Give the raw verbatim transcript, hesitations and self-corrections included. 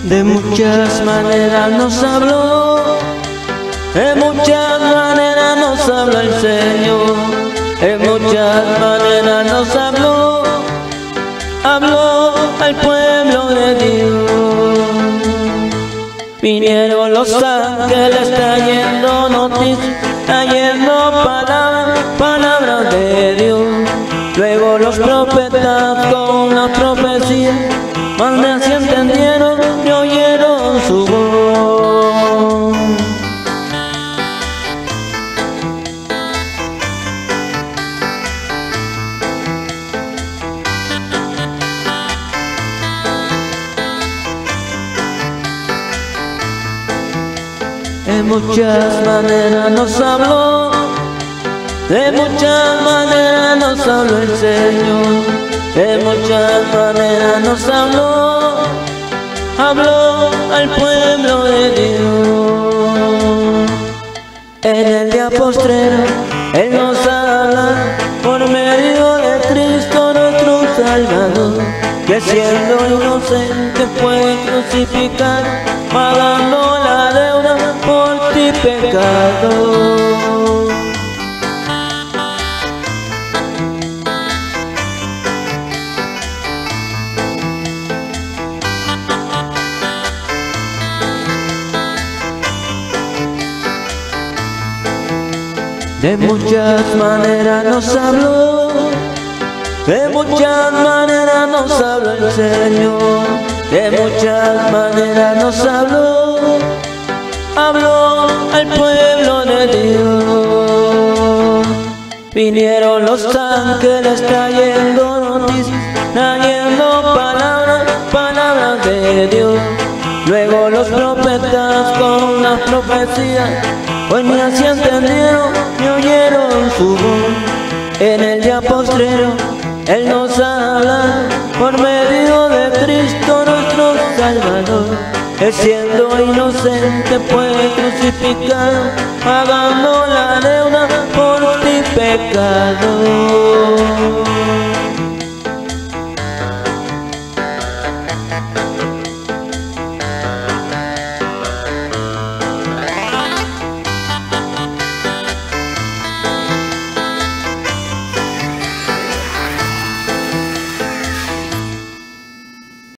De muchas maneras nos habló, de muchas maneras nos habló el Señor, de muchas maneras nos habló, habló al pueblo de Dios. Vinieron los ángeles trayendo noticias, trayendo palabras, palabras de Dios. Luego los profetas con las profecías, más de así entendieron y oyeron su voz. De muchas maneras nos habló, de muchas maneras nos habló el Señor, de muchas maneras nos habló, habló al pueblo de Dios. En el día postrero Él nos habla por medio de Cristo nuestro Salvador, que siendo inocente fue crucificado, pagando la deuda por ti pecado. De muchas maneras nos habló, de muchas maneras nos habló el Señor, de muchas maneras nos habló, habló al pueblo de Dios. Vinieron los ángeles trayendo noticias, trayendo palabras, palabras de Dios. Luego los profetas con las profecías, pues ni así entendieron ni oyeron su voz. En el día postrero Él nos habla por medio de Cristo nuestro Salvador, que siendo inocente fue crucificado, pagando la deuda por ti pecado.